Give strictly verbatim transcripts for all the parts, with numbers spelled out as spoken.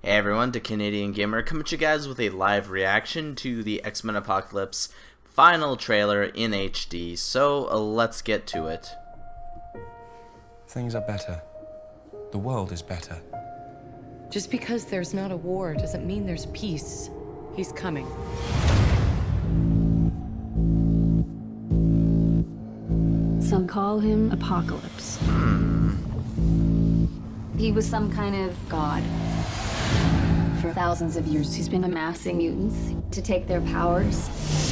Hey everyone, the Canadian Gamer coming to you guys with a live reaction to the X-Men Apocalypse final trailer in H D. So uh, let's get to it. Things are better. The world is better. Just because there's not a war doesn't mean there's peace. He's coming. Some call him Apocalypse. Hmm. He was some kind of god. For thousands of years, he's been amassing mutants to take their powers.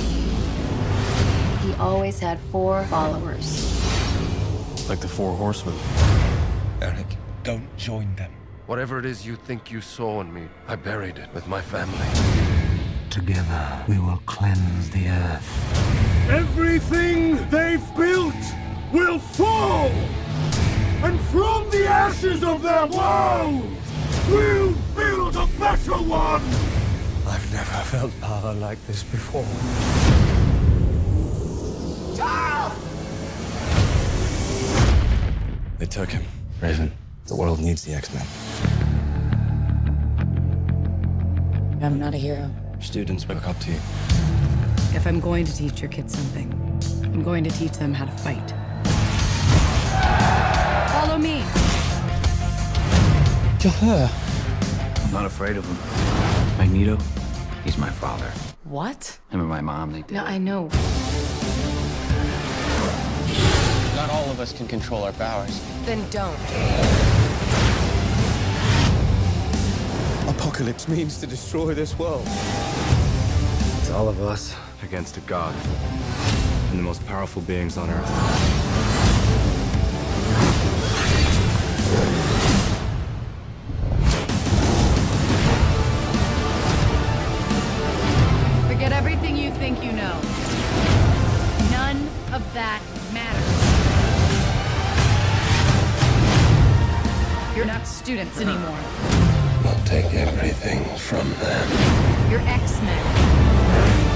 He always had four followers. Like the Four Horsemen. Eric, don't join them. Whatever it is you think you saw in me, I buried it with my family. Together, we will cleanse the earth. Everything they've built will fall! And from the ashes of their world, we'll build a better one! I've never felt power like this before. They took him. Raven, the world needs the X-Men. I'm not a hero. Students look up to you. If I'm going to teach your kids something, I'm going to teach them how to fight. Follow me. To her. I'm not afraid of him. Magneto, he's my father. What? Him and my mom, they did. No, I know. Not all of us can control our powers. Then don't. Apocalypse means to destroy this world. It's all of us against a god. And the most powerful beings on Earth. Forget everything you think you know. None of that matters. You're not students anymore. I'll take everything from them. You're X-Men.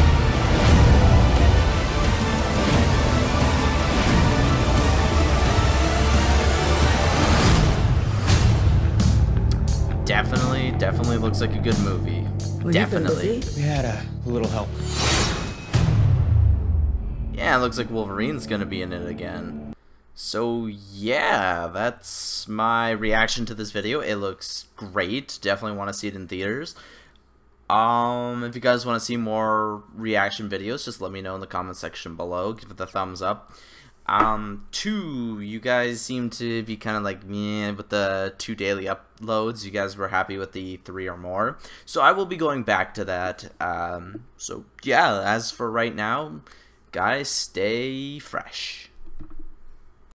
Definitely, definitely looks like a good movie. Definitely. We had a little help. Yeah, it looks like Wolverine's gonna be in it again. So yeah, that's my reaction to this video. It looks great. Definitely want to see it in theaters. Um, if you guys want to see more reaction videos, just let me know in the comment section below. Give it a thumbs up. Um, two, you guys seem to be kind of like me with the two daily uploads. You guys were happy with the three or more. So I will be going back to that. Um, so yeah, as for right now, guys, stay fresh.